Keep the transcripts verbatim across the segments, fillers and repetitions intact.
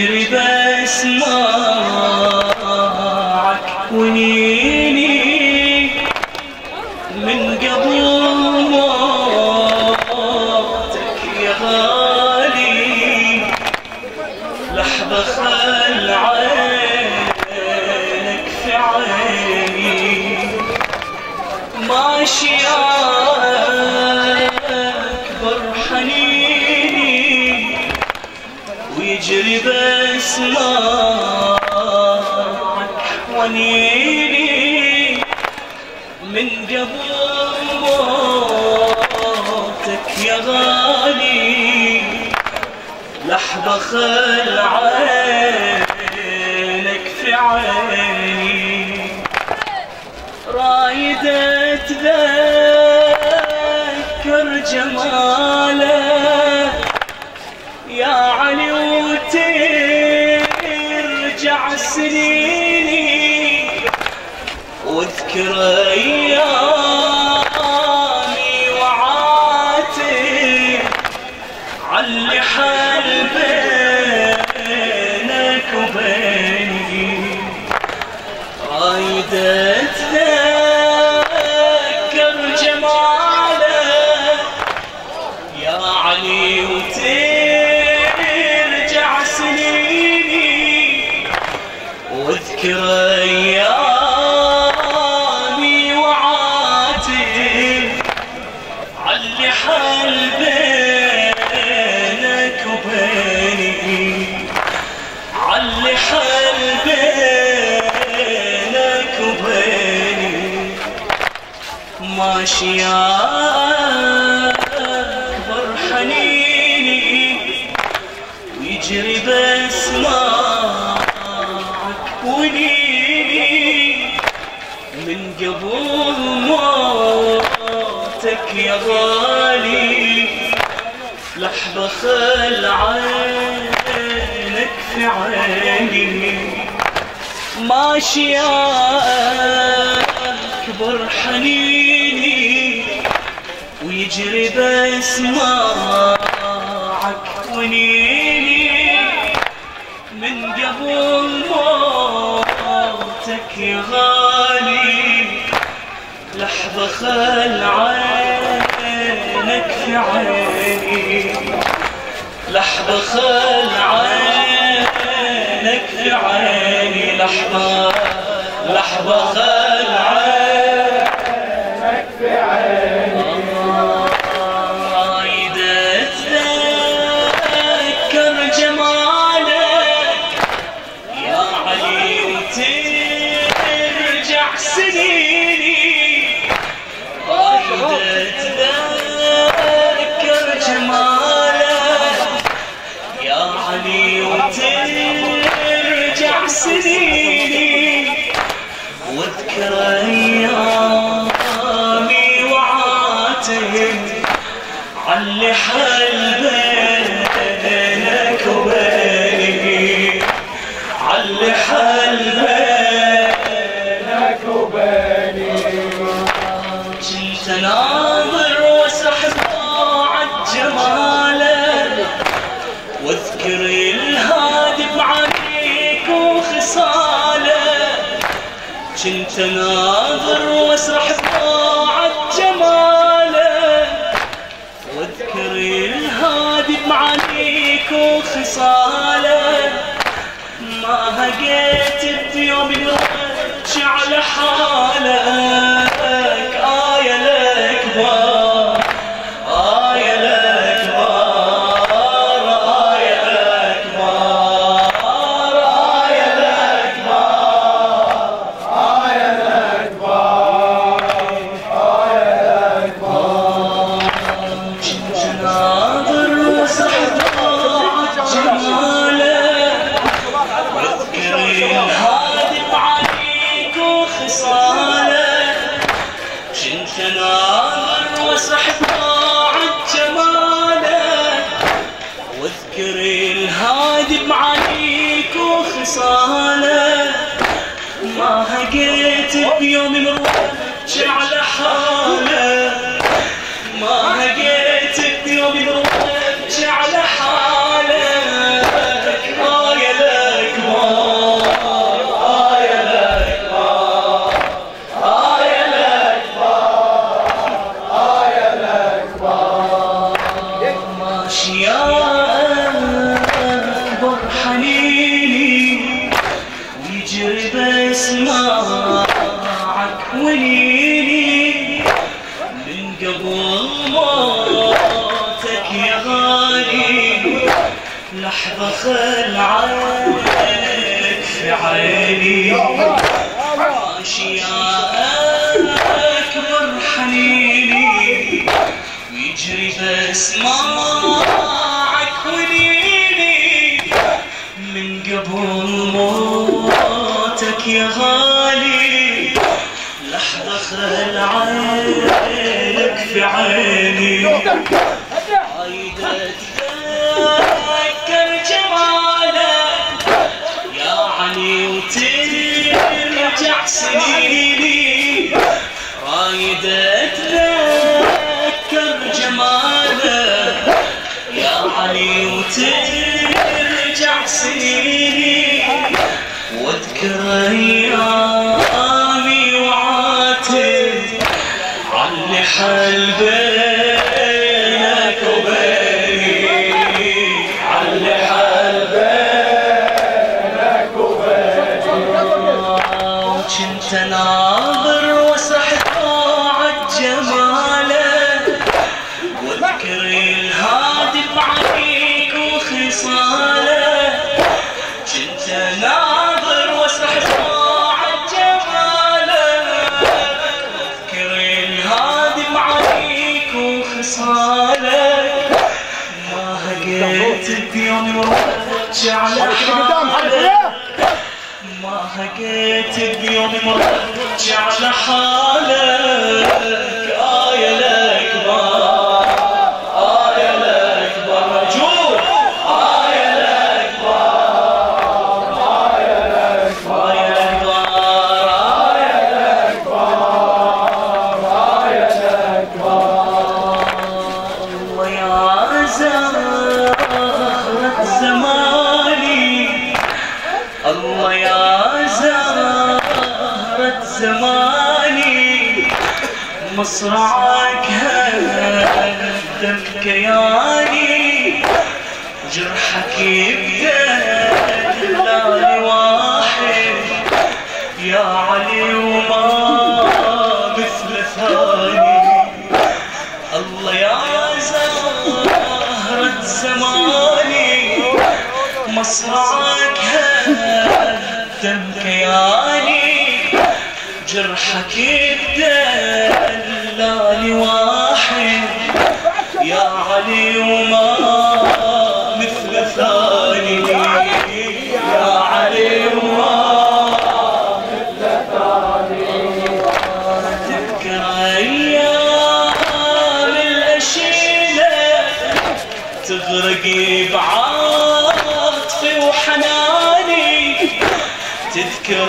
ويجري بسماعك ونيني من قبل موتك يا غالي، لحظة خل عينك في عيني، ماشي أكبر حنيني ويجري بسماعك ونيني من قبل موتك يا غالي، لحظة خل عينك في عيني، رايدة اتذكر جماله يا علي وترجع سنيني، واذكر ايامي وعاتب علي حال بينك وبيني، رايدة اتذكر جماله يا علي وترجع سنيني، واذكر ايامي وعاتب علي حال بينك وبيني، علي حال بينك وبيني، ماشي أكبر حنيني ويجري بسماعك ونيني من قبل موتك يا غالي، لحظة خل عينك في عيني، ماشي أكبر حنيني ويجري بسماعك ونيني من قبل موتك يا غالي، لحظة خل عينك في عيني، لحظة خل عينك في عيني، لحظة لحظة خل عينك في عيني، رايدة اتذكر جمالك يا علي وترجع سنيني، رايدة اتذكر جمالك يا علي وترجع سنيني، واذكر ايامي وعاتب علي حال بينك وبيني، علي حال بينك وبيني، كنت ناظر واسرح بضاعة جمالك، واذكر الهادي بعينيك وخصالك، كنت ناظر واسرح بضاعة جمالك، واذكر الهادي بعينيك وخصالك، ما هقيت بيوم الوجه على حالك، آية الأكبر آية الأكبر آية الأكبر آية الأكبر آية الأكبر آية الأكبر، كنت ناظر وسحب جمالك، واذكر الهادي بعينيك وخصالك، كنت ناظر وسحب جمالك، واذكر الهادي بعينيك وخصالك، ما هقيت بيوم مروج على حالك، ما هقيت بيوم مروج على حالك، آية حنيني ويجري بسماعك ونيني من قبل موتك يا غالي لحظة خلعك في عيني أشياء أكبر حنيني ويجري بسماعك ونيني من قبل موتك يا غالي لحظة خلعك في عيني عايد اتذكر جمالك يا علي وترجع سنيني رايد اتذكر جمالك يا علي وترجع سنيني واذكر ايامي وعاتب علي حل بينك وبيني علي حل بينك وبيني وكنت ناظر واسرح طاعة جمالك واذكر الهادي بعينيك وخصالك كنت ناظر واسرح طاعة جمالك واذكر الهادي بعينيك وخصالك ما هقيت بيوم مرجع لحالك ما هقيت بيوم مرجع لحالك آية الأكبر آية الأكبر مجهول آية الأكبر آية الأكبر آية الأكبر آية الأكبر الله يا زهرة زماني الله يا زهرة زماني مصرعك هدم كياني جرحك يبدأ واحد يا علي وما مثل ثاني الله يا زهرة زماني مصرعك هدم كياني جرحك يبدأ واحد يا علي وما مثل ثاني يا علي وما مثل ثاني تذكر أيام الأشيلة تغرقي بعاطفي وحناني تذكر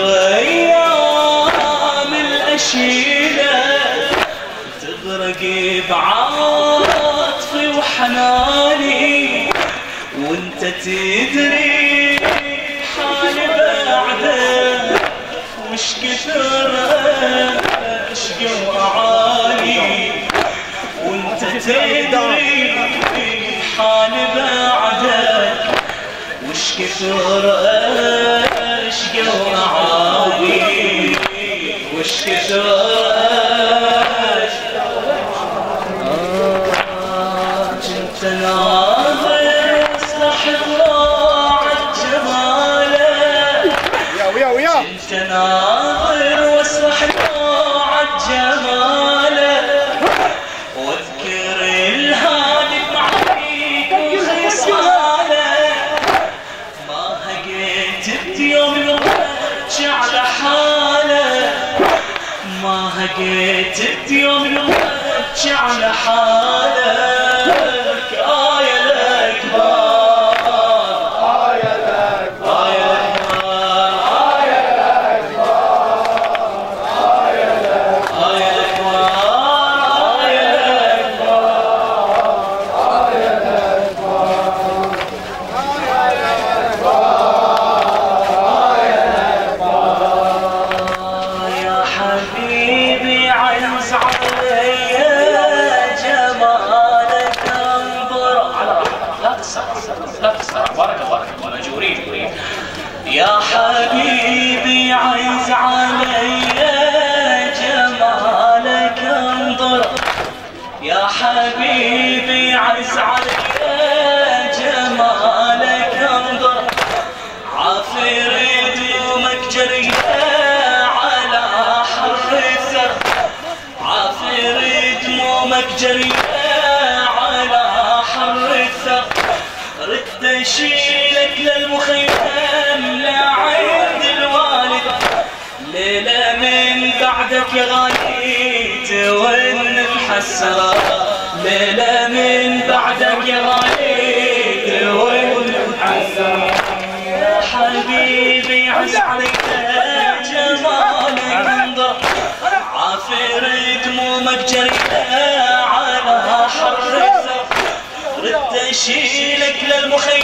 أيام الأشيلة تغرقي بعاطفي وحناني وانت تدري حالي بعده وش كثر اشقى وأعاني وانت تدري حالي بعدك وش كثر اشقى وأعاني وش كثر اشقى وأعاني كنت ناظر اصلح طاعة جمالك ويا ويا كنت ناظر واصلح طاعة جمالك واذكر الهادي بعينيك وخصالك ما هقيت بيوم مرجع لحالك ما هقيت بيوم مرجع لحالك آية الأكبر آية الأكبر آية الأكبر آية الأكبر آية الأكبر آية الأكبر آية الأكبر يا حبيبي عز علي جمالك يا حبيبي عز علي جمالك انظر، يا حبيبي عز علي جمالك انظر، عافر دمومك جرية على حر الثر، عافر دمومك جرية على حر الثر، رد اشيلك للمخيم لعند الوالد، ليلة من بعدك يا غالي تون محسرة، ليلة من بعدك يا غالي تون محسرة. يا حبيبي عز عليك جمالك انظر، عافر دمومك جريئة على حر الثر، رد اشيلك للمخيم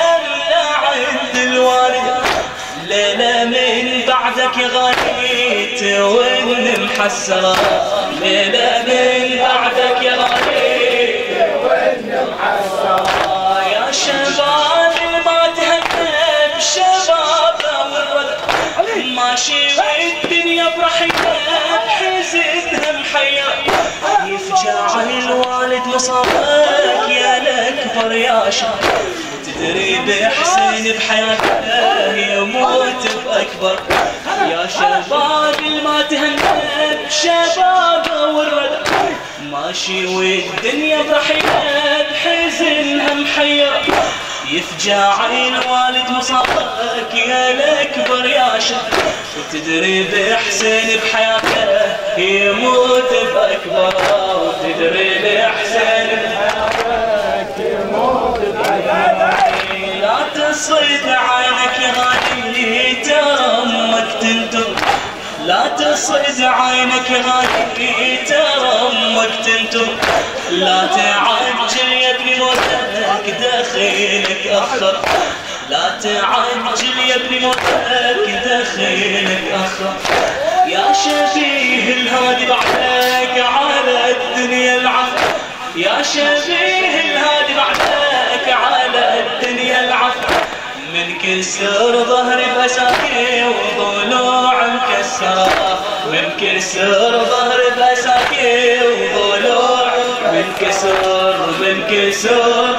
لعند الوالد، ليلة من بعدك يا غالي تون محسرة، ليلة من بعدك يا غالي تون محسرة. يا شباب ما تهنى بشبابه والرد، ماشي والدنيا برحيله بحزنها محير، يفجع الوالد مصابك يا الاكبر يا شاب، تدري بحسين بحياته يموت بأكبر. يا شباب ما تهنى بشبابه والردى، ماشي والدنيا برحيله بحزنها محير، يفجع الوالد مصابك يا الاكبر يا شاب، وتدري بحسين بحياته يموت بأكبر، وتدري بحسين بحياته يموت بأكبر. لا تصيد عينك يا غالي ترى امك تنتم، لا تصيد عينك يا غالي ترى امك تنتم، لا تعجل يا ابني موتك دخيلك اخر، لا تعجل يا ابني موتك دخيلك اخر. يا شبيه الهادي بعدك على الدنيا العفو، يا شبيه الهادي بعدك على الدنيا العفو، من كسر ظهري بأساكي وضلوع مكسرة، من كسر ظهري بأساكي وضلوع من كسر، من كسر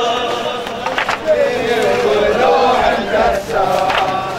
وضلوع مكسرة.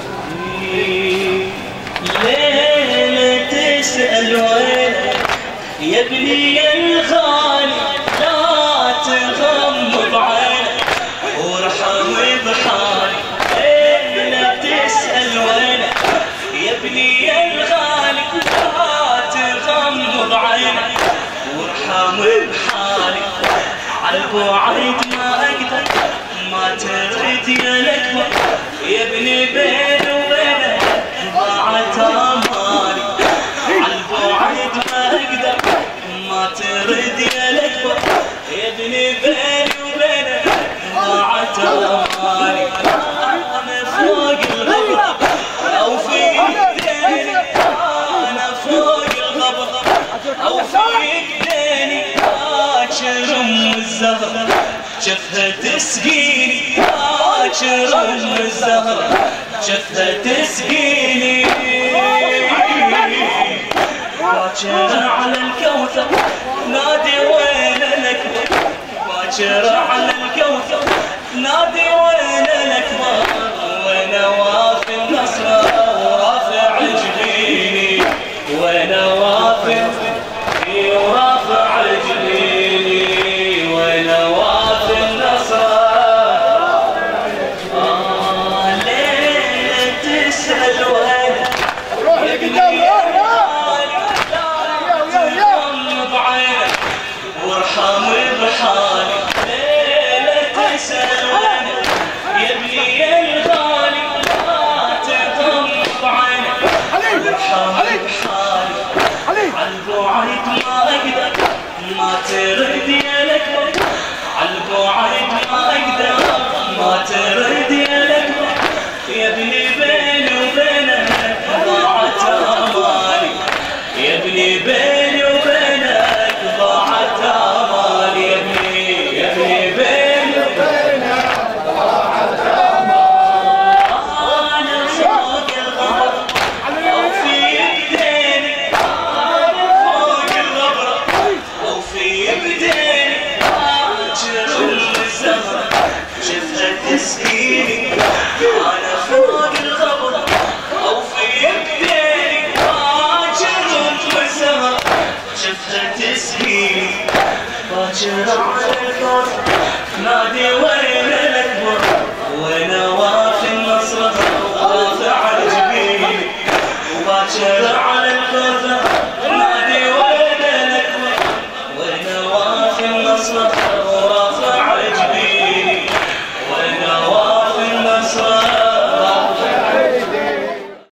ليلة تسأل وينك يا ابني الغالي، لا تغمض عينك وارحم بحالي، ليلة تسأل وينك يا ابني الغالي، لا تغمض عينك وارحم بحالي، عالبعيد ما اقدر ما ترد يا الاكبر، يا ابني بيني وبينك ضاعت امالي، عالبعيد ما اقدر ما ترد يا الاكبر، يا ابني بيني وبينك ضاعت امالي. انا فوق الغبر او في ايديني، انا فوق الغبر او في ايديني، باكر ام الزهر شفها تسقيني، باكر ام الزهر شفها تسقيني، باكر على الكوثر نادي وين الاكبر، باكر على الكوثر نادي وين الاكبر، وانا وافي النصر ورافع جبيني، وانا وافي ورافع جبيني، وانا وافي النصر. آه ليلة تسأل وين يا ابني وارحم بحالي، ليلة تسأل وينك يا ابني الغالي، لا تغمض عينك وارحم بحالي، عالبعيد ما اقدر ما ترد يا الاكبر، عالبعيد ما اقدر ما ترد يا الاكبر، يا ابني بيني وبينك ضاعت امالي، يا ابني بيني وبينك ضاعت امالي، يا ابني يا ابني بيني وبينك ضاعت امالي. انا باكر على الكوثر نادي وين الأكبر وين وافي النصر رافع الجبين وباكر على الكوثر نادي وين الأكبر وين وافي النصر